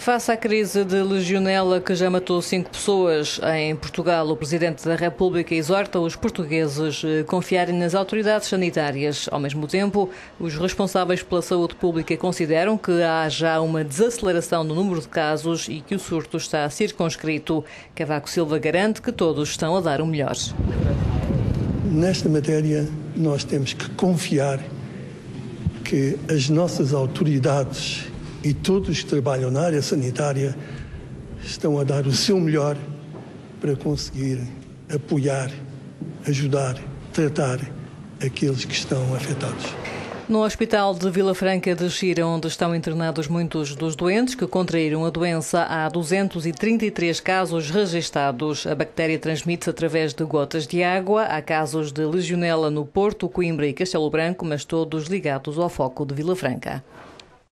Face à crise de legionela que já matou 5 pessoas em Portugal, o Presidente da República exorta os portugueses a confiarem nas autoridades sanitárias. Ao mesmo tempo, os responsáveis pela saúde pública consideram que há já uma desaceleração no número de casos e que o surto está circunscrito. Cavaco Silva garante que todos estão a dar o melhor. Nesta matéria, nós temos que confiar que as nossas autoridades e todos que trabalham na área sanitária estão a dar o seu melhor para conseguir apoiar, ajudar, tratar aqueles que estão afetados. No Hospital de Vila Franca de Xira, onde estão internados muitos dos doentes que contraíram a doença, há 233 casos registados. A bactéria transmite-se através de gotas de água. Há casos de legionela no Porto, Coimbra e Castelo Branco, mas todos ligados ao foco de Vila Franca.